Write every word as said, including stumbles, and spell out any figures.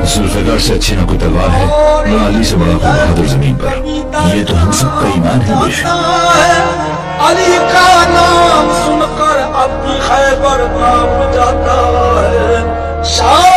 जुल्फिकार से अच्छी ना कोई तलवार है, ना अली से बड़ा कोई बहादुर जमीन पर। ये तो हम सबका ईमान है बेशक। अली का नाम सुनकर अब भी खैबर कांप जाता है।